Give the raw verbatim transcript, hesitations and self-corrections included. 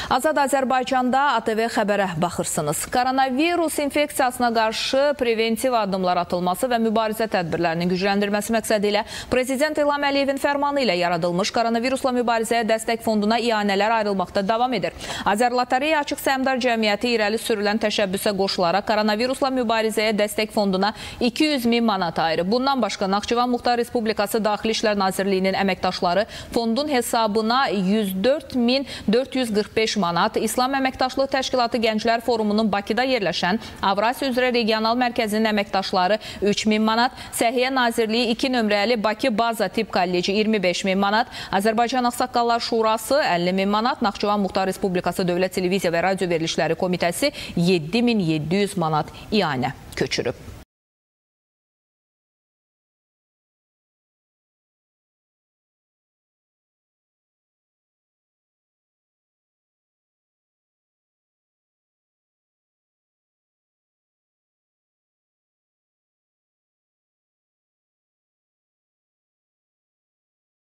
Azad Azərbaycanda A T V xəbərə baxırsınız. Koronavirus infeksiyasına qarşı preventiv addımlar atılması və mübarizə tədbirlərinin gücləndirilməsi məqsədi ilə Prezident İlham Əliyevin fərmanı ilə yaradılmış koronavirusla mübarizəyə dəstək fonduna ianələr ayrılmaqda davam edir. Azərlotereya Açıq Səhmdar Cəmiyyəti irəli sürülən təşəbbüsə qoşularaq koronavirusla mübarizəyə dəstək fonduna iki yüz min manat ayırıb. Bundan başqa Naxçıvan Muxtar Respublikası Daxili İşlər Nazirliyinin əməkdaşları fondun hesabına yüz dörd min dörd yüz qırx beş manat, İslam Əməkdaşlıq Təşkilatı Gənclər Forumunun Bakıda yerləşən Avrasiya üzrə regional mərkəzinin əməkdaşları üç min manat, Səhiyyə Nazirliyi iki nömrəli Bakı Baza Tibb Kolleci iyirmi beş min manat, Azərbaycan Ağsaqqallar Şurası əlli min manat, Naxçıvan Muxtar Respublikası Dövlət Televiziya və Radio Verilişləri Komitəsi yeddi min yeddi yüz manat ianə köçürüb.